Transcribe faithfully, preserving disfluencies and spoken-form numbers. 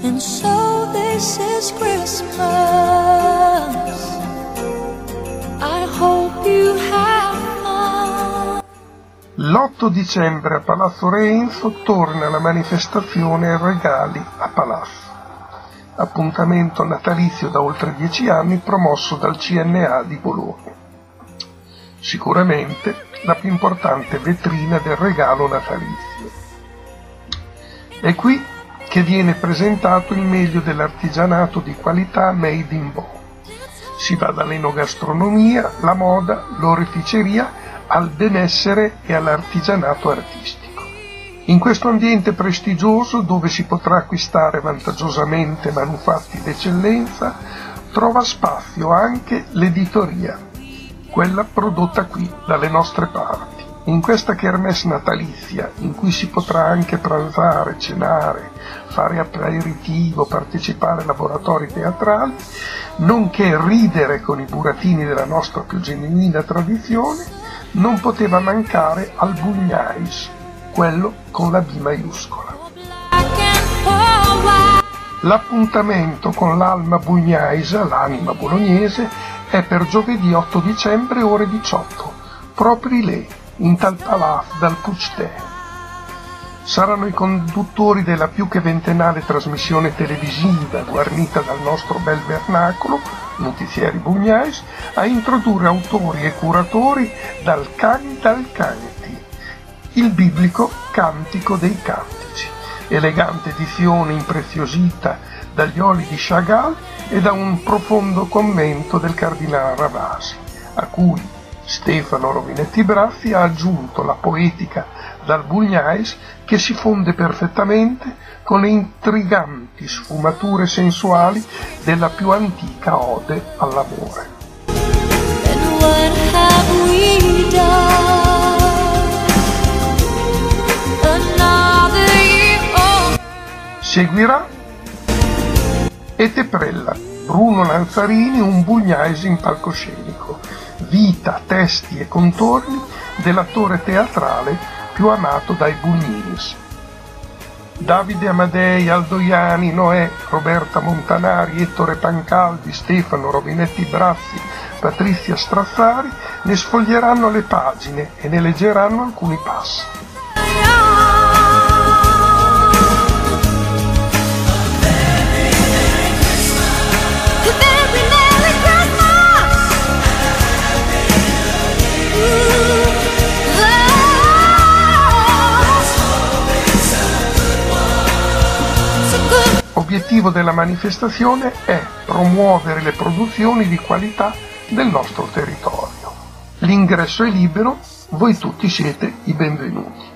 And so this is Christmas. I hope you have fun. L'otto dicembre a Palazzo Reenzo torna la manifestazione Regali a Palazzo, appuntamento natalizio da oltre dieci anni promosso dal C N A di Bologna. Sicuramente la più importante vetrina del regalo natalizio. È qui che viene presentato il meglio dell'artigianato di qualità made in Bo. Si va dall'enogastronomia, la moda, l'oreficeria, al benessere e all'artigianato artistico. In questo ambiente prestigioso, dove si potrà acquistare vantaggiosamente manufatti d'eccellenza, trova spazio anche l'editoria, quella prodotta qui, dalle nostre parti. In questa kermesse natalizia, in cui si potrà anche pranzare, cenare, fare aperitivo, partecipare a laboratori teatrali, nonché ridere con i burattini della nostra più genuina tradizione, non poteva mancare al Bugnais, quello con la B maiuscola. L'appuntamento con l'Alma Bugnaisa, l'anima bolognese, è per giovedì otto dicembre ore diciotto, proprio lì, in tal palazzo dal Puigdè. Saranno i conduttori della più che ventennale trasmissione televisiva guarnita dal nostro bel vernacolo, Notizieri Bugnais, a introdurre autori e curatori dal Canti al Canti, il biblico Cantico dei Cantici, elegante edizione impreziosita dagli oli di Chagall e da un profondo commento del cardinale Ravasi, a cui Stefano Rovinetti Brazzi ha aggiunto la poetica dal Bugnais che si fonde perfettamente con le intriganti sfumature sensuali della più antica ode all'amore. And what have we done? Another year old. Seguirà E Teprella, Bruno Lanzarini, un Bugnais in palcoscenico, vita, testi e contorni dell'attore teatrale più amato dai Bugninis. Davide Amadei, Aldo Iani, Noè, Roberta Montanari, Ettore Pancaldi, Stefano Rovinetti Brazzi, Patrizia Strazzari ne sfoglieranno le pagine e ne leggeranno alcuni passi. L'obiettivo della manifestazione è promuovere le produzioni di qualità del nostro territorio. L'ingresso è libero, voi tutti siete i benvenuti.